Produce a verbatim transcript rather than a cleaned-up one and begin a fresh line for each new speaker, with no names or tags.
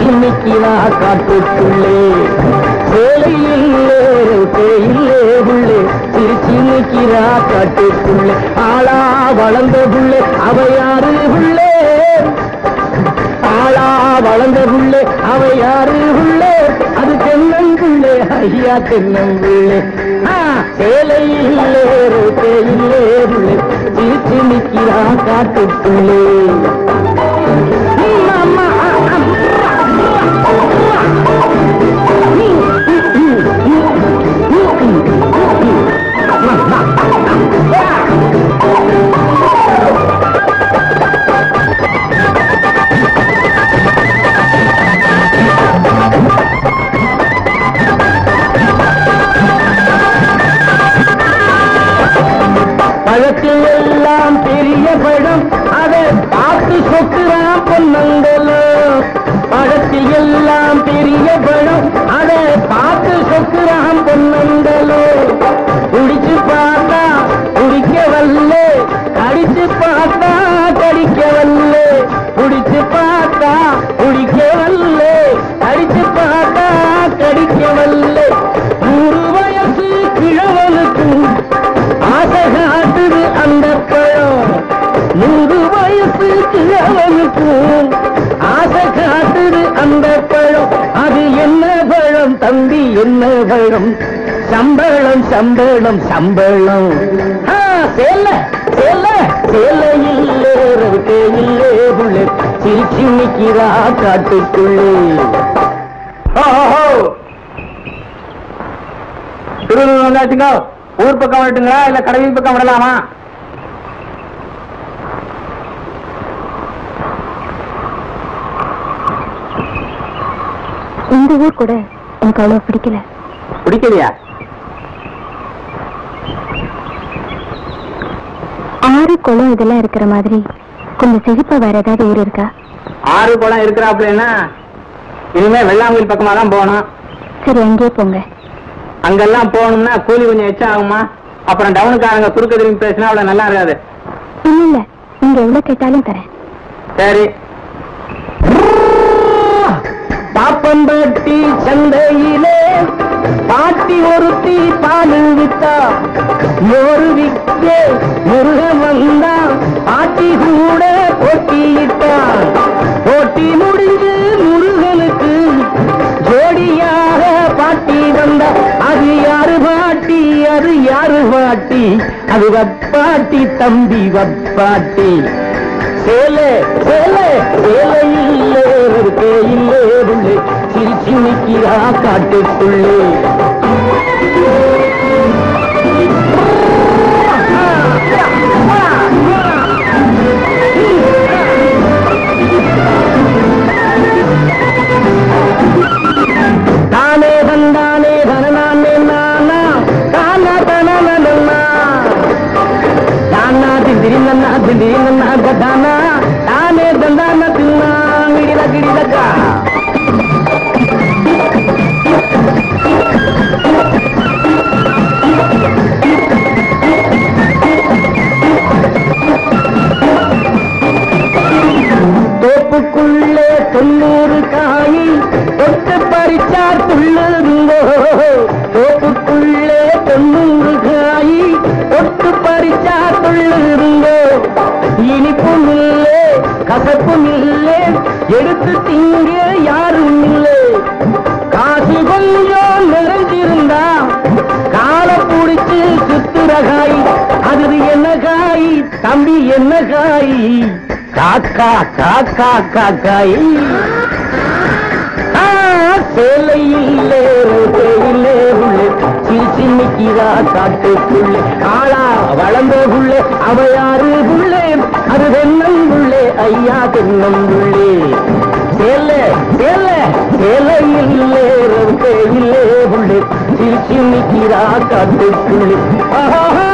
சிரிச்சு நிக்கிறா காட்டுக்குள்ளே சேலையில்லே தேயில்லே புள்ளே சிரிச்சு நிக்கிறா காட்டுக்குள்ளே ஆளா வளர்ந்த புள்ளே அவ யாரு புள்ளே ஆளா வளர்ந்த புள்ளே அவ யாரு புள்ளே அது தென்னங்குள்ளே ஐயா தென்னங்குள்ளே சேலையில்லே தேயில்லே புள்ளே சிரிச்சு நிக்கிறா காட்டுக்குள்ளே பழத்தில் எல்லாம் பெரிய பழம் அதை பார்த்து சொக்குறான் பொன்னங்கலோ பழத்தில் எல்லாம் பெரிய பழம் அதை பார்த்து சொக்குறான் பொன்னங்கலோ குடிச்சு பார்த்தா குடிக்க வல்லே கடிச்சு பார்த்தா கடிக்க வல்லே குடிச்சு பார்த்தா குடிக்க வல்லே கடிச்சு பார்த்தா கடிக்க வல்லே நூறு வயசு கிழவனுக்கு ஆசை காட்டுது அந்த பழம் நூறு வயசு கிழவனுக்கு ஆசை காட்டுது அந்த பழம் அது என்ன பழம் தம்பி என்ன பழம் சம்பளம் சம்பளம் சம்பளம் சேல சேல சேலையில்லே இல்லே புள்ளே சிரிச்சு நிக்கிறா காட்டுக்குள்ளே திருவள்ளூர் வந்தாச்சுங்க ஊர் பக்கம் வரட்டுங்களா இல்ல கடவுள் பக்கம் விடலாமா
இந்த ஊர் கூட எனக்கு அவ்வளவு பிடிக்கல
பிடிக்கலையா
ஆறு குளம் இதெல்லாம் இருக்கிற மாதிரி கொஞ்சம் செழிப்பா வேற ஏதாவது ஊர் இருக்கா
ஆறு குளம் இருக்கிறாப்லன்னா இனிமே வெள்ளாங்குழி பக்கமா தான் போகணும்
சரி அங்கே போங்க
அங்கெல்லாம் போகணும்னா கூலி கொஞ்சம் எச்சா ஆகுமா அப்புறம் டவுனுக்காரங்க குறுக்க திரும்பி பேசினா அவ்வளவு நல்லா இருக்காது
இல்ல இல்ல நீங்க எவ்வளவு கேட்டாலும் தரேன்
சரி பாப்பம்பட்டி சந்தையிலே பாட்டி ஒருத்தி பாலு வித்தா மோரு விக்கே முருகன் வந்தா பாட்டி கூட போட்டியிட்டான் போட்டி முடிஞ்சு முருகனுக்கு ஜோடியாக பாட்டி வந்தா அது யாரு பாட்டி அது யாரு பாட்டி அது வப்பாட்டி தம்பி வப்பாட்டி சேலை சேலை சேலையில்லே தேயில்லே புள்ளே சிரிச்சு நிக்கிறா காட்டுக்குள்ளே தானே தந்தானே தனநானே நானா தானா தனனா தானா திந்திரி நன்னா திந்திரி நன்னா தானா தானே தந்தான தின்னா கிடில கிடிலக்கா தோப்புக்குள்ளே தொண்ணூறு காய் தொட்டு பறிச்சா துள்ளுங்கோ தோப்புக்குள்ளே தொண்ணூறு காய் தொட்டு பறிச்சா துள்ளுங்கோ இனிப்பும் இல்லை கசப்பும் இல்லை எடுத்து திங்க யாரும் இல்லை காசு கொஞ்சம் நிறைஞ்சிருந்தா காலை பிடிச்சு சுத்துற காய் அது என்ன காய் தம்பி என்ன காய் காக்கா காக்கா காக்காய் சேலையில்லே தேயில்லே உள்ளே சிரிச்சு நிக்கிறா காட்டுக்குள்ளே ஆளா வளர்ந்த புள்ளே அவ யாரு புள்ளே அது தென்னங்குள்ளே ஐயா தென்னங்குள்ளே சேலை சேலை சேலையில்லே தேயில்லே புள்ளே சிரிச்சு நிக்கிறா காட்டுக்குள்ளே ஆஹா